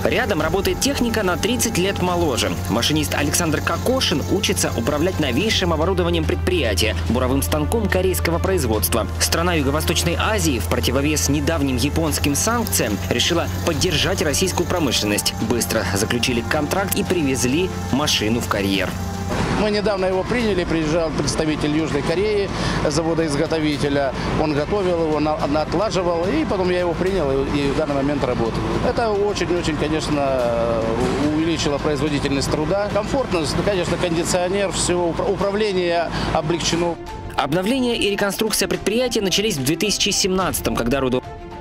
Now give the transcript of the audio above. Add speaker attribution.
Speaker 1: Рядом работает техника на 30 лет моложе. Машинист Александр Кокошин учится управлять новейшим оборудованием предприятия – буровым станком корейского производства. Страна Юго-Восточной Азии в противовес недавним японским санкциям решила поддержать российскую промышленность. Быстро заключили контракт и привезли машину в карьер.
Speaker 2: Мы недавно его приняли, приезжал представитель Южной Кореи, завода-изготовителя. Он готовил его, отлаживал, и потом я его принял и в данный момент работаю. Это очень-очень, конечно, увеличило производительность труда. Комфортно, конечно, кондиционер, все, управление облегчено.
Speaker 1: Обновление и реконструкция предприятия начались в 2017-м, когда